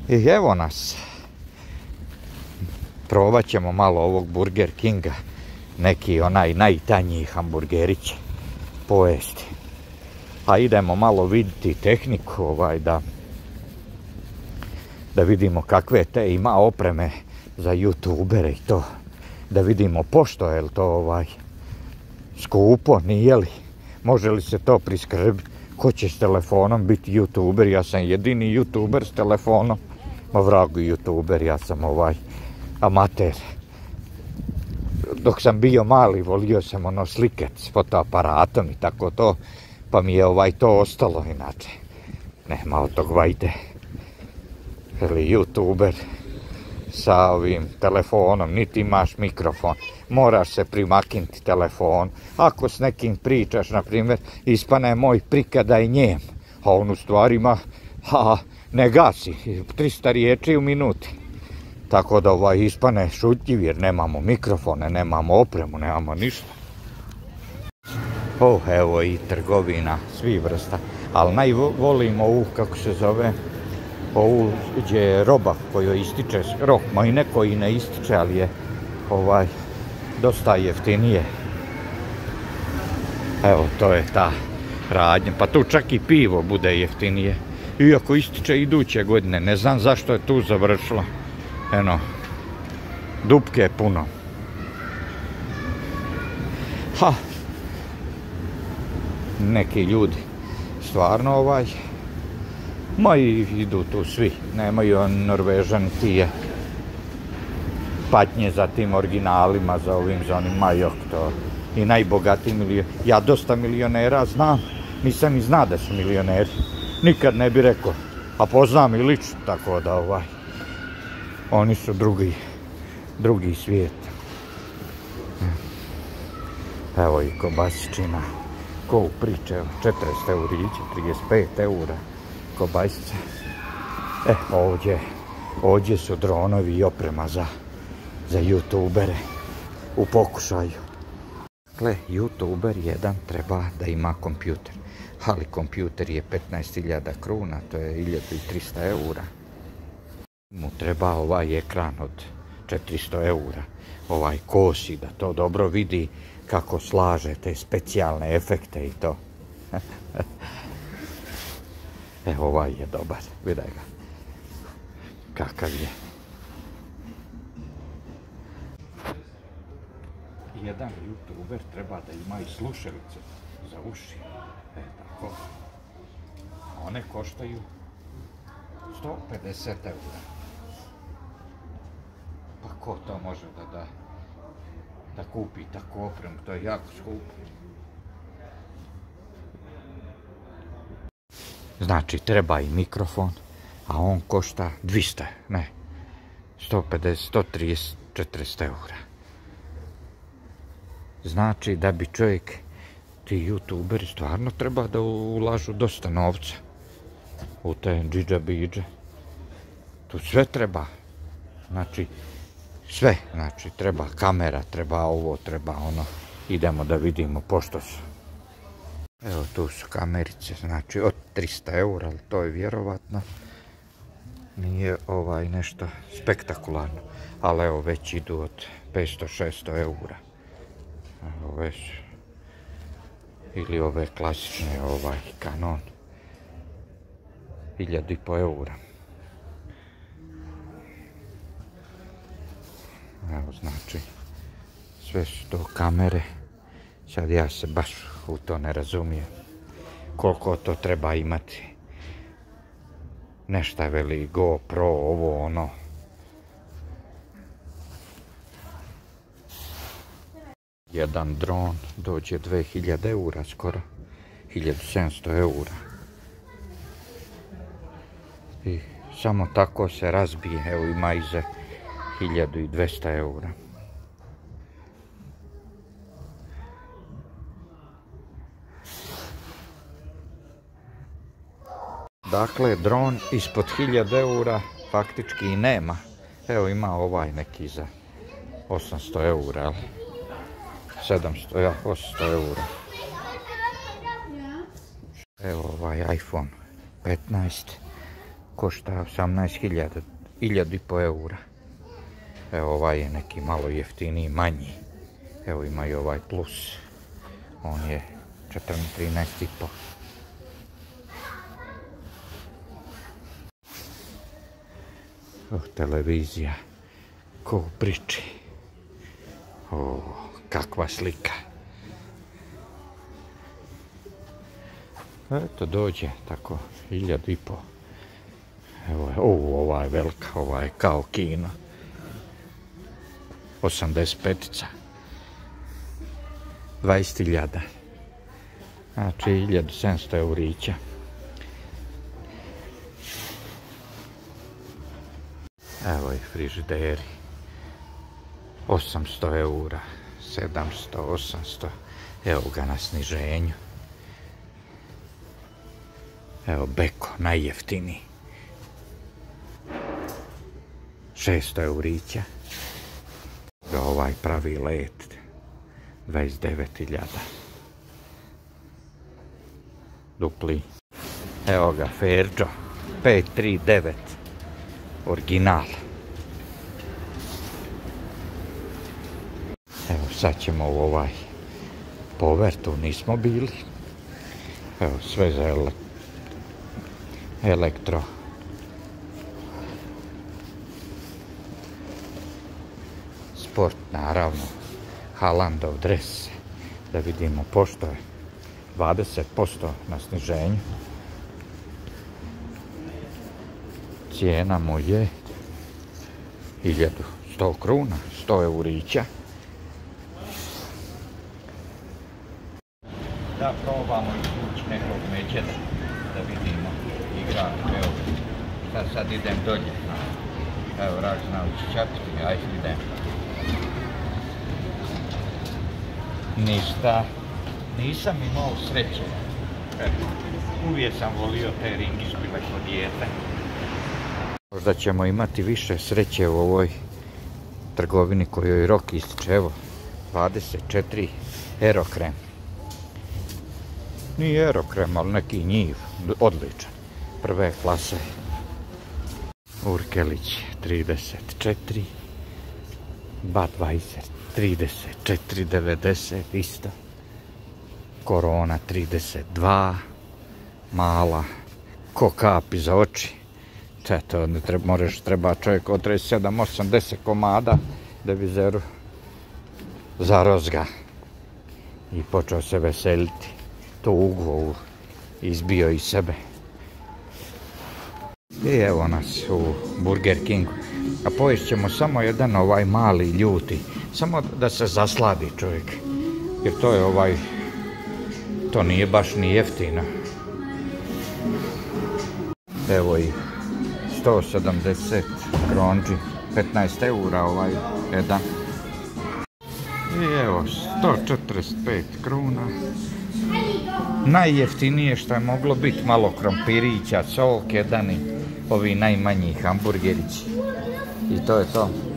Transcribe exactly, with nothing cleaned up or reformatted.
I evo nas. Probat ćemo malo ovog Burger Kinga. Neki onaj najtanjiji hamburgerić pojesti. A idemo malo vidjeti tehniku, ovaj, da, da vidimo kakve te ima opreme za youtubere i to. Da vidimo pošto je li to ovaj, skupo, nije li. Može li se to priskrbiti? Ko će s telefonom biti youtuber? Ja sam jedini youtuber s telefonom. Ma vragu youtuber, ja sam ovaj amater. Dok sam bio mali, volio sam ono slikat s fotoaparatom i tako to. Pa mi je ovaj to ostalo inače. Nema od tog vajde. Ili youtuber sa ovim telefonom, niti imaš mikrofon. Moraš se primaknuti telefon. Ako s nekim pričaš, na primjer, ispane moj prikada i njem. A on u stvari ima, ha, ne gasi, trista riječi u minuti. Tako da ovaj ispane šutljiv jer nemamo mikrofone, nemamo opremu, nemamo ništa. Oh, evo i trgovina, svi vrsta. Ali najvolim ovu, kako se zove, ovu gdje je roba koju ističe, rok, ma i neko i ne ističe, ali je ovaj dosta jeftinije. Evo, to je ta radnja. Pa tu čak i pivo bude jeftinije. Iako ističe iduće godine, ne znam zašto je tu završilo. Eno, dupke je puno. Ha! Neki ljudi stvarno ovaj, ma i idu tu svi, nemaju Norvežani tije patnje za tim originalima, za ovim, za onim majok, to i najbogatiji milioneri. Ja dosta milionera znam, nisam ni zna da su milioneri, nikad ne bi rekao, a poznam i lično, tako da ovaj, oni su drugi, drugi svijet. Evo i kobasičina. Ko u priče, četrdeset eurića, trideset pet eura kobasice. E, ovdje, ovdje su dronovi i oprema za, za youtubere u pokušaju. Dakle, youtuber jedan treba da ima kompjuter, ali kompjuter je petnaest hiljada kruna, to je hiljadu trista eura. Mu treba ovaj ekran od četiristo eura, ovaj kosi da to dobro vidi kako slaže te specijalne efekte i to. Evo, ovaj je dobar, vidaj ga. Kakav je. Jedan youtuber treba da ima i slušalice za uši. E, tako. One koštaju sto pedeset eura. Pa ko to može da da? Da kupi tako opremu, to je jako skupo. Znači, treba i mikrofon, a on košta dvista, ne, sto pedeset, sto trideset, četrdeset eura. Znači, da bi čovjek, ti youtuberi stvarno treba da ulažu dosta novca u te džidža-bidže. Tu sve treba, znači, sve, znači, treba kamera, treba ovo, treba ono. Idemo da vidimo pošto su. Evo, tu su kamerice, znači, od trista eura, ali to je vjerovatno. Nije ovaj nešto spektakularno, ali evo, već idu od petsto šesto eura. Ove su, ili ove klasične, ovaj Canon, hiljadu i po eura. Evo, znači, sve su to kamere. Sad ja se baš u to ne razumijem. Koliko to treba imati. Nešta veli GoPro, ovo, ono. Jedan dron dođe dve hiljade eura skoro. hiljadu sedamsto eura. I samo tako se razbije. Evo, ima i za hiljadu dvesta eura. Dakle, dron ispod hiljadu eura faktički i nema. Evo, ima ovaj neki za osamsto eura, sedamsto, ja, osamsto eura. Evo ovaj iPhone petnaest, košta osamnaest hiljada, hiljadu i po eura. Evo ovaj je neki malo jeftiniji, manji. Evo ima i ovaj plus. On je trinaest i po. O, televizija. Ko u priči. O, kakva slika. Eto dođe tako, hiljadu i po. Evo je, o, ova je velika, ova je kao kino. osamdeset petica. dvadeset hiljada. Znači hiljadu sedamsto eurića. Evo i frižideri. osamsto eura, sedamsto, osamsto. Evo ga na sniženju. Evo Beko, najjeftiniji. šesto eurića. Ovaj pravi let. dvadeset devet hiljada. Dupli. Evo ga Ferđo. pet tri devet. Original. Evo sad ćemo u ovaj pover, tu nismo bili. Evo sve za ele elektro. Sport naravno. Haalandov dres. Da vidimo pošto je. dvadeset posto na sniženju. Cijena mu je hiljadu sto kruna, sto eurića. Da probamo izvući nekog Medveda, da vidimo igrač. Evo, šta sad idem dolje. Evo, Raž zna uččapiti, ajde idem. Ništa, nisam imao sreće. Uvijek sam volio te ringišpile kod dijete. Možda ćemo imati više sreće u ovoj trgovini kojoj rok ističe. Evo, dvadeset četiri Aerokrem. Nije Aerokrem, ali neki njiv, odličan. Prve klase. Urkelić trideset četiri. Budweiser trideset četiri devedeset isto. Korona trideset dva. Mala. Ko kapi za oči. To ne treba, možeš, treba čovjek od trideset sedam, osamdeset komada da bi zeru zarozga i počeo se veseliti. To ugvo izbio iz sebe. I evo nas u Burger Kingu. A pojest ćemo samo jedan ovaj mali ljuti. Samo da se zasladi čovjek. Jer to je ovaj, to nije baš ni jeftino. Evo i sto sedamdeset kronđi, petnaest eura ovaj jedan. I evo, sto četrdeset pet kruna. Najjeftinije što je moglo biti, malo krompirića, sok jedan i ovi najmanji hamburgerići. I to je to.